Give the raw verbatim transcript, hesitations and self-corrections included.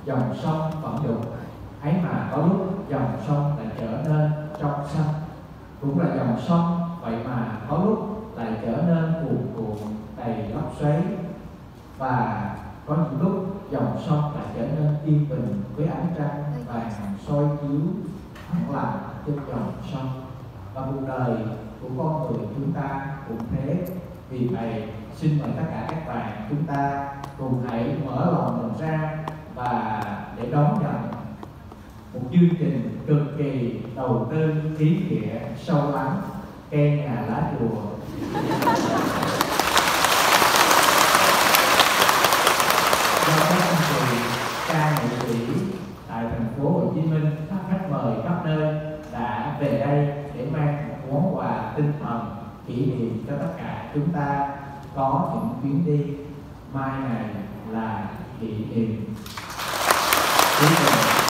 dòng sông vẫn đục, ấy mà có lúc dòng sông lại trở nên trong xanh. Cũng là dòng sông, vậy mà có lúc lại trở nên cuồn cuộn đầy lốc xoáy. Và có những lúc dòng sông lại trở nên yên bình với ánh trăng vàng soi chiếu phẳng lặng trên dòng sông. Và cuộc đời của con người chúng ta cũng thế. Vì vậy xin mời tất cả các bạn chúng ta cùng hãy mở lòng mình ra và để đón nhận một chương trình cực kỳ đầu tư ý nghĩa sâu lắng, cây nhà lá chùa. Do các anh chị ca nghệ sĩ tại thành phố Hồ Chí Minh, các khách mời khắp nơi đã về đây để mang một món quà tinh thần kỷ niệm cho tất cả chúng ta có những chuyến đi mai này là kỷ niệm.